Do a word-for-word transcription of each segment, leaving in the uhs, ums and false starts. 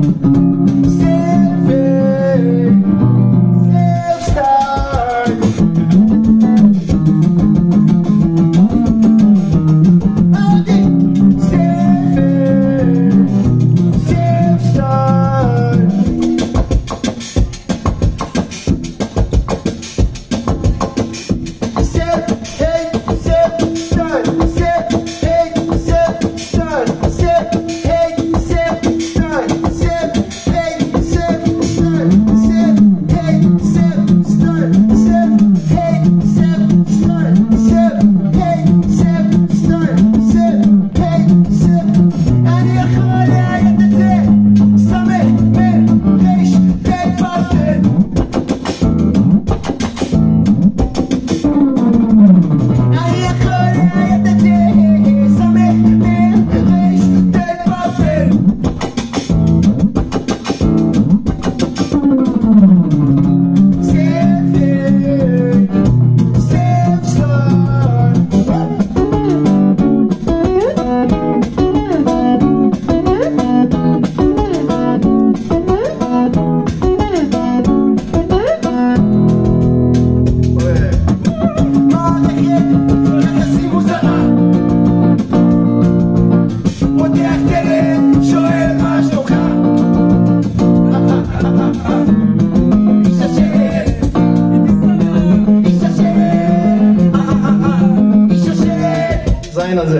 זין על זה.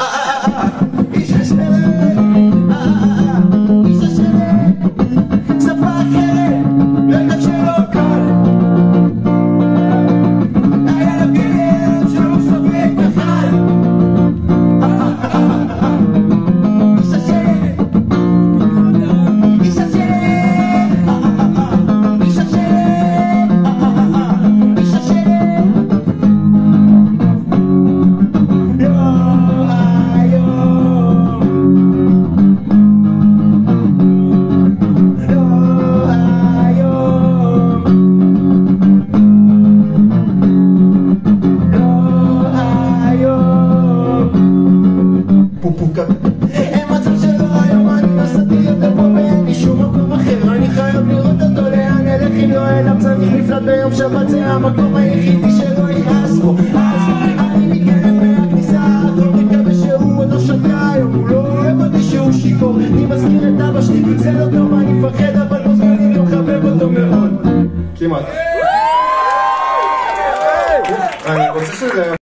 אין מצב שלא היום אני נסעתי יותר פה ואין לי שום מקום אחר אני חייב לראות אותו לאן אלך אם לא אליו צריך לפלט ביום שבת זה המקום היחידי שלא יכעס בו אז אני מתקרב מהכניסה לא מקווה שהוא עוד לא שתה היום הוא לא אוהב אותי שהוא שיכור אני מזכיר את אבא שלי זה לא טוב אני מפחד אבל לא זמני לא מחבב אותו מאוד כמעט אני רוצה שזה